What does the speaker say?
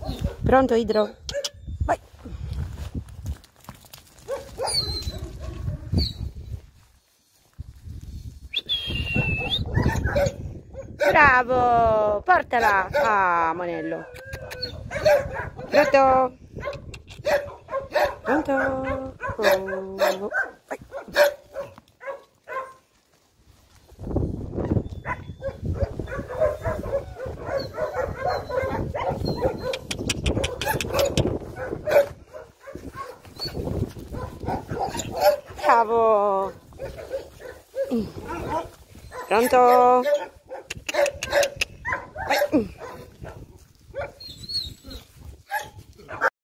Pronto, Idro? Vai. Bravo, portala. Ah, Monello. Pronto? Pronto? Oh. Vai. Bravo. Pronto?